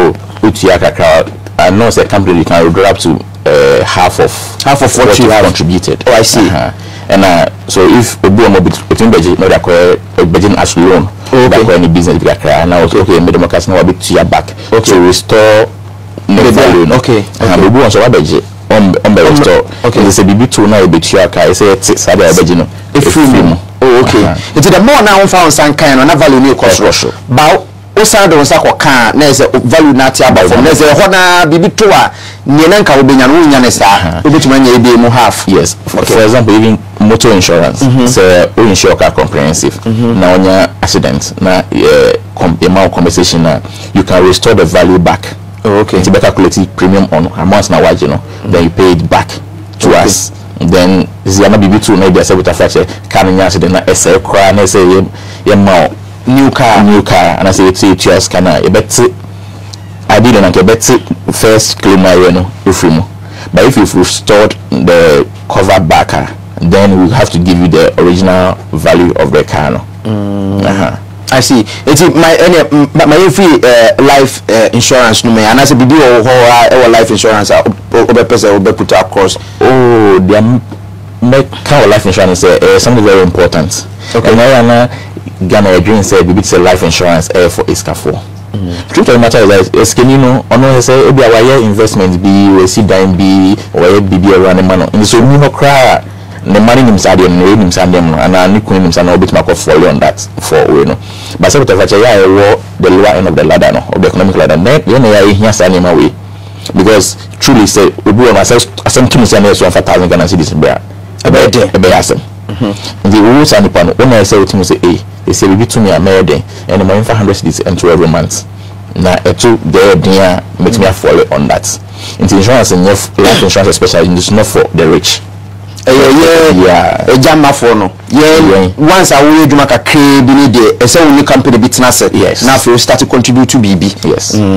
so with your kakra, I know a company you can withdraw up to half of what you have contributed. Oh, I see. And so if a boom between budget, not a budget as loan, okay, any business kakra, and I was okay, made democracy now a bit to your back, okay, to restore the value. Okay, and we want to budget on the restore. Okay, they say be to now a bit to your car. I say it's a budget, no, if you. Oh, okay. It's the more now found some kind of value new cost ratio. But also don't say can there's a value not about from there's a hona bibi to a nyenanka obenya no nyane sa obetuma nya ebe mu half. Yes. For example, even motor insurance. So we insure car comprehensive. Now onya accident na amount compensation na you can restore the value back. Oh, okay. It's better quality premium on amount na wage, you know. Then you pay it back to us. Then this is not be too maybe I say with a fracture can accident na SL car na say new car and I say it's your scanner a bet I didn't like a bet first claim my if you but if you've restored the cover backer then we have to give you the original value of the car. I see. It's my free life insurance no me and I say be our life insurance over person will put across. Oh, the make life insurance is something very important. Okay. And Ghana dream said we say life insurance for Iskafo. Truth of the matter is that you know ono say obi our investment be we see dime be or be around the man in so no cry the money him side and him side them and I couldn't him side no bit make follow on that for we know but say whatever the lower end of the ladder no of the economic ladder then you know here say name away because truly say obi on myself asem to me say na 1,000 Ghana cedis bra ebe asem the rules and the when I say what you say they say we to me a made and my 500 cedis into every month na eto there make me follow on that insurance and life insurance especially is not for the rich. Yeah, a jammer for no. Yeah, once I will do make a crib in the company bit. Yes, now you start to contribute to BB. Yes.